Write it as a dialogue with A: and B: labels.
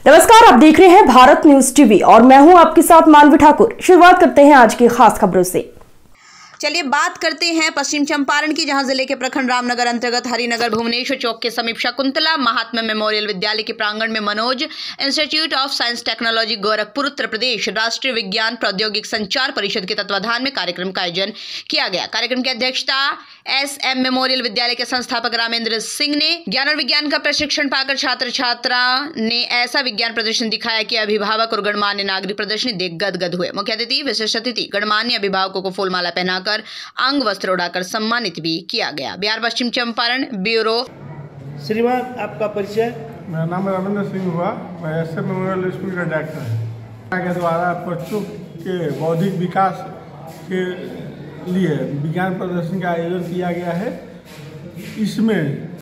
A: नमस्कार, आप देख रहे हैं भारत न्यूज टीवी और मैं हूं आपके साथ मानवी ठाकुर। शुरुआत करते हैं आज की खास खबरों से।
B: चलिए बात करते हैं पश्चिम चंपारण की, जहां जिले के प्रखंड रामनगर अंतर्गत हरिनगर भुवनेश्वर चौक के समीप शकुंतला महात्मा मेमोरियल विद्यालय के प्रांगण में Manoj institute of science technology Gorakhpur Uttar Pradesh राष्ट्रीय विज्ञान प्रौद्योगिक संचार परिषद के तत्वाधान में कार्यक्रम का आयोजन किया गया। कार्यक्रम की अध्यक्षता SM मेमोरियल विद्यालय के संस्थापक रामेंद्र सिंह ने। ज्ञान और विज्ञान का प्रशिक्षण पाकर छात्र छात्रा ने ऐसा विज्ञान प्रदर्शन दिखाया कि अभिभावक और गणमान्य नागरिक प्रदर्शनी देख गदगद हुए। मुख्य अतिथि विशिष्ट अतिथि गणमान्य अभिभावकों को फूलमाला पहनाकर अंग वस्त्र उड़ाकर सम्मानित भी किया गया। बिहार पश्चिम चंपारण ब्यूरो।
C: श्रीमान, आपका परिचय?
D: मेरा नाम रामेंद्र सिंह हुआ। मैं SM मेमोरियल स्कूल का डायरेक्टर के द्वारा बच्चों के बौद्धिक विकास के लिए विज्ञान प्रदर्शन का आयोजन किया गया है। इसमें